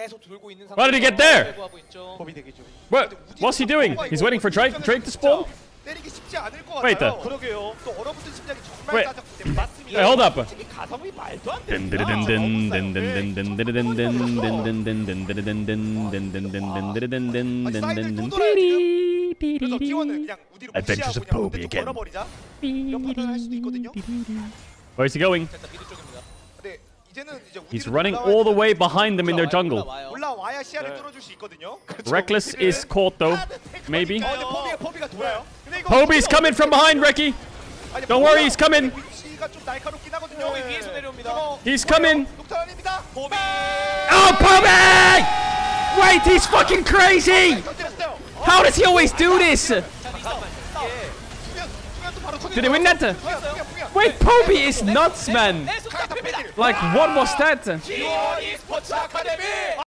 Why did he get there? What? What's he doing? He's waiting for Drake to spawn? Wait. Wait. Hey, hold up. Adventures of Poby again. Where's he going? He's running all the way behind them in their jungle. Reckless is caught though. Maybe. Poby's coming from behind, Reki. Don't worry, he's coming. He's coming. Oh, Poby! Wait, he's fucking crazy! How does he always do this? Did he win that? Wait, Poby is nuts, man. Like, what was that?